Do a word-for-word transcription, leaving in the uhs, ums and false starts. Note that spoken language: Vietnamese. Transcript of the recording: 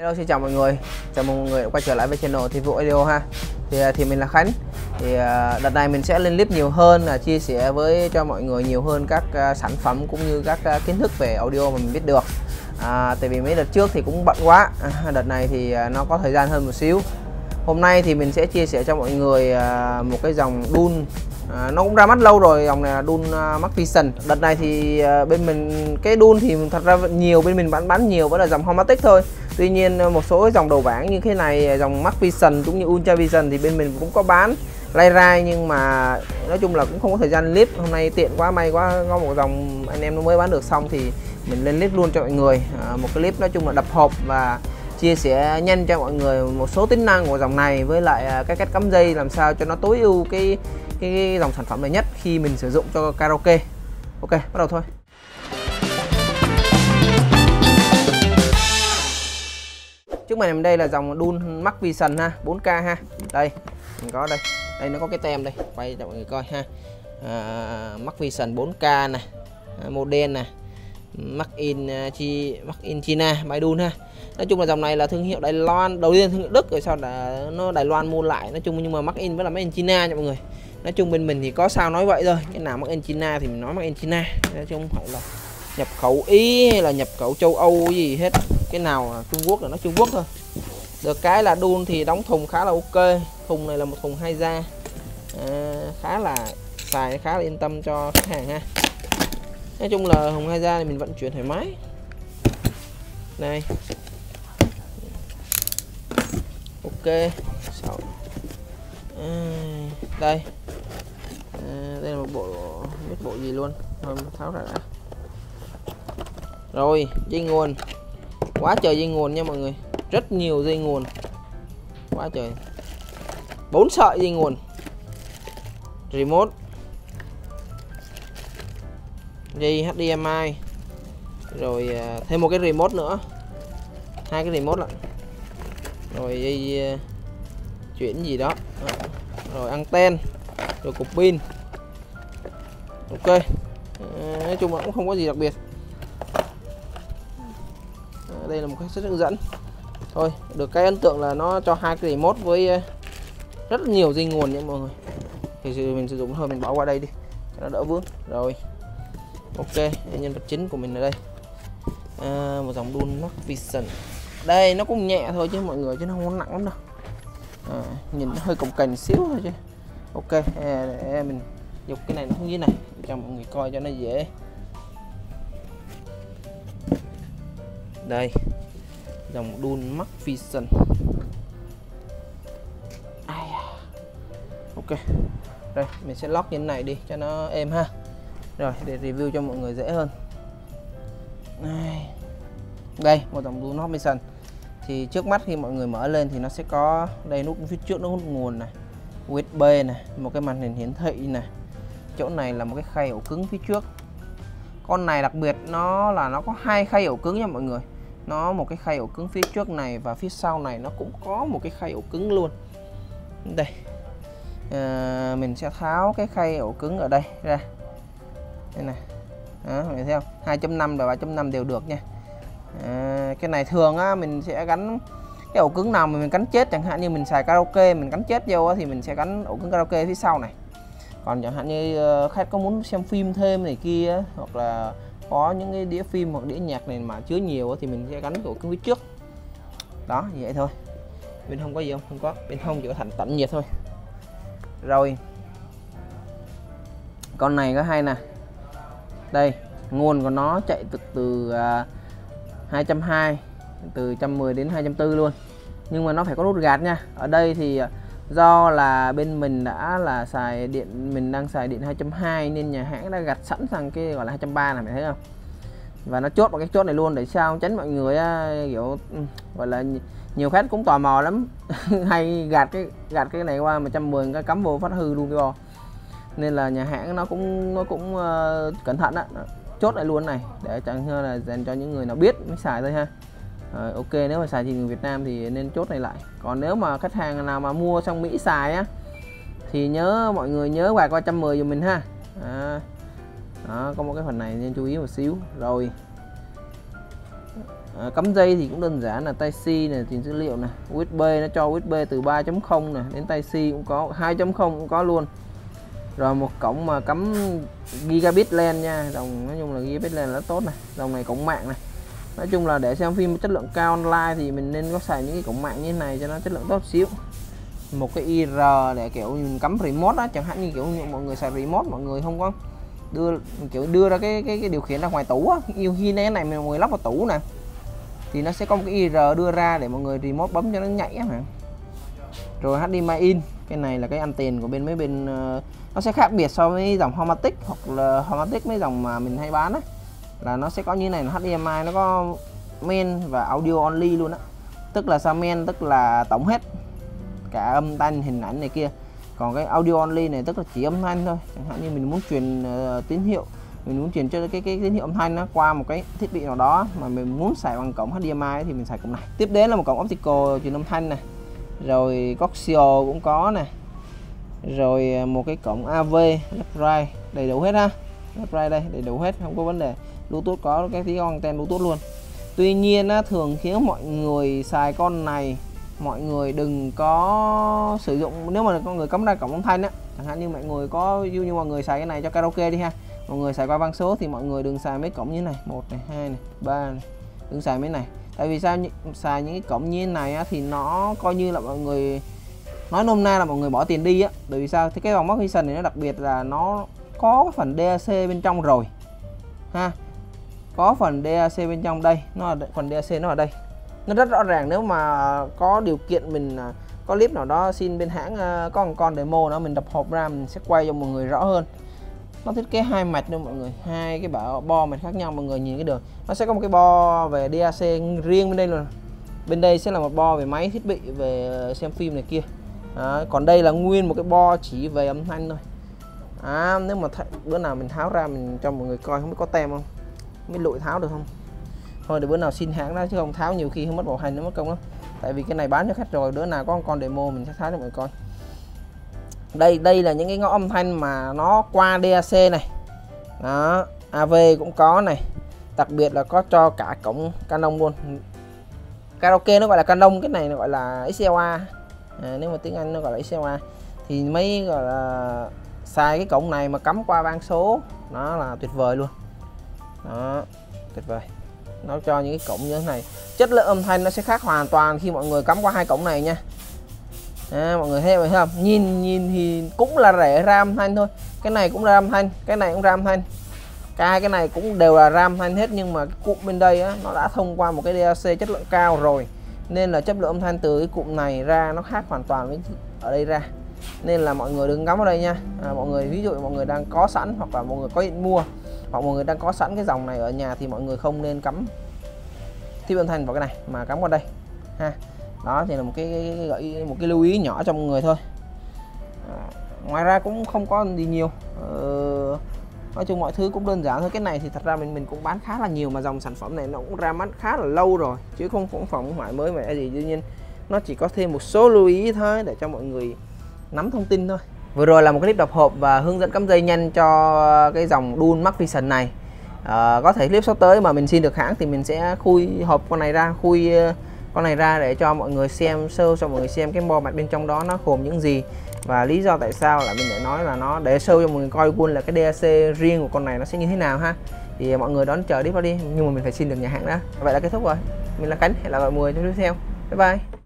Hello, xin chào mọi người, chào mừng mọi người đã quay trở lại với channel Thi Vũ Audio ha. Thì thì mình là Khánh. Thì đợt này mình sẽ lên clip nhiều hơn, là chia sẻ với cho mọi người nhiều hơn các uh, sản phẩm cũng như các uh, kiến thức về audio mà mình biết được. À, tại vì mấy đợt trước thì cũng bận quá, à, đợt này thì uh, nó có thời gian hơn một xíu. Hôm nay thì mình sẽ chia sẻ cho mọi người uh, một cái dòng đun. À, nó cũng ra mắt lâu rồi, dòng này là đun uh, Max Vision. Đợt này thì uh, bên mình cái đun thì thật ra nhiều bên mình bán bán nhiều vẫn là dòng Homatic thôi. Tuy nhiên một số cái dòng đầu bảng như thế này, dòng Max Vision cũng như Ultra Vision thì bên mình cũng có bán lay rai, nhưng mà nói chung là cũng không có thời gian clip. Hôm nay tiện quá, may quá có một dòng anh em nó mới bán được xong thì mình lên clip luôn cho mọi người. À, một clip nói chung là đập hộp và chia sẻ nhanh cho mọi người một số tính năng của dòng này, với lại cái cách cắm dây làm sao cho nó tối ưu cái cái, cái dòng sản phẩm này nhất khi mình sử dụng cho karaoke. Ok, bắt đầu thôi. Trước màn hình đây là dòng đun Max Vision ha, bốn K ha. Đây, mình có đây. Đây nó có cái tem đây, quay cho mọi người coi ha. À, Max Vision bốn K này, à, model này, Max in chi Max in China, máy đun ha. Nói chung là dòng này là thương hiệu Đài Loan, đầu tiên thương hiệu Đức rồi sau là nó Đài Loan mua lại. Nói chung nhưng mà Max in vẫn là Max in China nha mọi người. Nói chung bên mình thì có sao nói vậy thôi, cái nào Max in China thì mình nói Max in China, nói chung không phải là nhập khẩu Ý hay là nhập khẩu châu Âu gì hết. Cái nào Trung Quốc là nó Trung Quốc thôi. Được cái là đun thì đóng thùng khá là ok. Thùng này là một thùng hai da, à, khá là xài khá là yên tâm cho khách hàng ha. Nói chung là thùng hai da thì mình vận chuyển thoải mái. Này, ok. Sau à, đây à, đây là một bộ, biết bộ gì luôn, thôi tháo ra đã. Rồi, dây nguồn, quá trời dây nguồn nha mọi người, rất nhiều dây nguồn, quá trời, bốn sợi dây nguồn, remote, dây hát đê em i, rồi thêm một cái remote nữa, hai cái remote lận, rồi dây uh, chuyển gì đó, rồi anten, rồi cục pin. Ok, à, nói chung là cũng không có gì đặc biệt. Đây là một cái sách hướng dẫn thôi. Được cái ấn tượng là nó cho hai cái remote với rất là nhiều dây nguồn nha mọi người. Thì mình sử dụng thôi, mình bỏ qua đây đi cho nó đỡ vướng. Rồi ok, nhân vật chính của mình ở đây, à, một dòng đun Max Vision. Đây nó cũng nhẹ thôi chứ mọi người, chứ nó không nặng lắm đâu. À, nhìn nó hơi cồng kềnh xíu thôi chứ. Ok, để mình dục cái này nó xuống dưới này cho mọi người coi cho nó dễ. Đây, dòng đun Max Vision. Ok, rồi mình sẽ lock như thế này đi cho nó êm ha. Rồi để review cho mọi người dễ hơn. Đây, đây một dòng đun Max Vision. Thì trước mắt khi mọi người mở lên thì nó sẽ có đây nút phía trước, nó nút nguồn này, u ét bê này, một cái màn hình hiển thị này. Chỗ này là một cái khay ổ cứng phía trước. Con này đặc biệt nó là nó có hai khay ổ cứng nha mọi người. Nó một cái khay ổ cứng phía trước này và phía sau này nó cũng có một cái khay ổ cứng luôn. Đây, à, mình sẽ tháo cái khay ổ cứng ở đây ra. Đây này, đó, mọi người thấy không? hai chấm năm và ba chấm năm đều được nha. À, cái này thường á mình sẽ gắn cái ổ cứng nào mà mình gắn chết, chẳng hạn như mình xài karaoke mình gắn chết vô á, thì mình sẽ gắn ổ cứng karaoke phía sau này. Còn chẳng hạn như khách có muốn xem phim thêm này kia, hoặc là có những cái đĩa phim hoặc đĩa nhạc này mà chứa nhiều thì mình sẽ gắn ổ cứng phía trước. Đó, như vậy thôi. Bên hông có gì không? Không có. Bên hông chỉ có thành tận nhiệt thôi. Rồi, con này có hay nè. Đây, nguồn của nó chạy từ từ uh, hai trăm hai mươi, từ một trăm mười đến hai trăm bốn luôn. Nhưng mà nó phải có nút gạt nha. Ở đây thì do là bên mình đã là xài điện, mình đang xài điện hai trăm hai mươi nên nhà hãng đã gạt sẵn sang cái gọi là hai trăm ba mươi này, mày thấy không? Và nó chốt vào cái chốt này luôn để sao tránh mọi người kiểu gọi là nhiều khách cũng tò mò lắm hay gạt cái gạt cái này qua một trăm mười cái cắm vô phát hư luôn cái bo. Nên là nhà hãng nó cũng nó cũng uh, cẩn thận á, chốt lại luôn này để chẳng hơn là dành cho những người nào biết mới xài thôi ha. Rồi, ok, nếu mà xài thị trường Việt Nam thì nên chốt này lại. Còn nếu mà khách hàng nào mà mua sang Mỹ xài á thì nhớ mọi người nhớ quạt qua một trăm mười giùm mình ha. À, đó, có một cái phần này nên chú ý một xíu. Rồi À, cắm dây thì cũng đơn giản là Tai C này, truyền dữ liệu này, u ét bê nó cho u ét bê từ ba chấm không này đến Tai C cũng có, hai chấm không cũng có luôn. Rồi một cổng mà cắm gigabit LAN nha, dòng nói chung là gigabit LAN là rất tốt này. Dòng này cổng mạng này. Nói chung là để xem phim chất lượng cao online thì mình nên có xài những cái cổng mạng như thế này cho nó chất lượng tốt xíu. Một cái i rờ để kiểu mình cắm remote á, chẳng hạn như kiểu như mọi người xài remote, mọi người không có đưa kiểu đưa ra cái cái, cái điều khiển ra ngoài tủ á, nhiều khi này này mọi người lắp vào tủ nè thì nó sẽ có một cái i rờ đưa ra để mọi người remote bấm cho nó nhảy á. Rồi hát đê em i in, cái này là cái anten của bên mấy bên uh, nó sẽ khác biệt so với dòng Homatic hoặc là Homatic mấy dòng mà mình hay bán á, là nó sẽ có như này là hát đê em i nó có main và audio only luôn á, tức là sao main tức là tổng hết cả âm thanh hình ảnh này kia, còn cái audio only này tức là chỉ âm thanh thôi. Chẳng hạn như mình muốn truyền uh, tín hiệu, mình muốn truyền cho cái, cái cái tín hiệu âm thanh nó qua một cái thiết bị nào đó mà mình muốn xài bằng cổng hát đê em i thì mình xài cổng này. Tiếp đến là một cổng optical truyền âm thanh này, rồi coaxial cũng có này, rồi một cái cổng a vê left right đầy đủ hết ha, left right đây đầy đủ hết, không có vấn đề. Bluetooth có cái tí anten Bluetooth luôn. Tuy nhiên á, thường khiến mọi người xài con này mọi người đừng có sử dụng, nếu mà con người cắm ra cổng âm thanh á, chẳng hạn như mọi người có như, như mọi người xài cái này cho karaoke đi ha, mọi người xài qua van số thì mọi người đừng xài mấy cổng như thế này, một này, hai này, ba này, đừng xài mấy này. Tại vì sao xài những cái cổng như thế này á, thì nó coi như là mọi người nói nôm na là mọi người bỏ tiền đi á. Bởi vì sao? Thì cái dòng Max Vision này nó đặc biệt là nó có cái phần đê a xê bên trong rồi ha, có phần đê a xê bên trong đây, nó là phần đê a xê nó ở đây, nó rất rõ ràng. Nếu mà có điều kiện mình có clip nào đó xin bên hãng có một con demo nó mình đập hộp ra mình sẽ quay cho mọi người rõ hơn. Nó thiết kế hai mạch luôn mọi người, hai cái bảo bo mạch khác nhau, mọi người nhìn cái đường nó sẽ có một cái bo về đê a xê riêng bên đây luôn, bên đây sẽ là một bo về máy thiết bị về xem phim này kia. Đó, còn đây là nguyên một cái bo chỉ về âm thanh thôi. À, nếu mà bữa nào mình tháo ra mình cho mọi người coi, không biết có tem không, mới lụi tháo được không, thôi để bữa nào xin hãng đó chứ không tháo nhiều khi không mất bảo hành, nó mất công lắm. Tại vì cái này bán cho khách rồi, bữa nào có một con demo mình sẽ tháo cho mọi người coi. Đây đây là những cái ngõ âm thanh mà nó qua đê a xê này. Đó, a vê cũng có này. Đặc biệt là có cho cả cổng Canon luôn. Karaoke nó gọi là Canon, cái này nó gọi là ích lờ a. À, nếu mà tiếng Anh nó gọi là ích lờ a thì mấy gọi là xài cái cổng này mà cắm qua van số nó là tuyệt vời luôn. Đó, tuyệt vời. Nó cho những cái cổng như thế này, chất lượng âm thanh nó sẽ khác hoàn toàn khi mọi người cắm qua hai cổng này nha. À, mọi người thấy vậy không? Nhìn nhìn thì cũng là rẻ ra âm thanh thôi. Cái này cũng ra âm thanh, cái này cũng ra âm thanh. Cả cái này cũng đều là ra âm thanh hết, nhưng mà cái cụm bên đây á, nó đã thông qua một cái đê a xê chất lượng cao rồi. Nên là chất lượng âm thanh từ cái cụm này ra nó khác hoàn toàn với ở đây ra. Nên là mọi người đừng cắm vào đây nha. À, mọi người ví dụ mọi người đang có sẵn hoặc là mọi người có định mua hoặc mọi người đang có sẵn cái dòng này ở nhà thì mọi người không nên cắm thiết bị âm thanh vào cái này mà cắm qua đây ha. Đó thì là một cái, cái gợi ý, một cái lưu ý nhỏ cho mọi người thôi. À, ngoài ra cũng không có gì nhiều. Ờ, nói chung mọi thứ cũng đơn giản thôi. Cái này thì thật ra mình mình cũng bán khá là nhiều, mà dòng sản phẩm này nó cũng ra mắt khá là lâu rồi chứ không cũng không phải mới mẻ gì. Tuy nhiên nó chỉ có thêm một số lưu ý thôi để cho mọi người nắm thông tin thôi. Vừa rồi là một clip đập hộp và hướng dẫn cắm dây nhanh cho cái dòng Dun Max Vision này. À, có thể clip sắp tới mà mình xin được hãng thì mình sẽ khui hộp con này ra, khui con này ra để cho mọi người xem sơ, cho mọi người xem cái bo mạch bên trong đó nó gồm những gì, và lý do tại sao là mình lại nói là nó để sâu cho mọi người coi luôn là cái đê a xê riêng của con này nó sẽ như thế nào ha. Thì mọi người đón chờ clip đó đi, nhưng mà mình phải xin được nhà hãng đã. Vậy là kết thúc rồi. Mình là Khánh, hẹn gặp lại mọi người trong tiếp theo. Bye bye.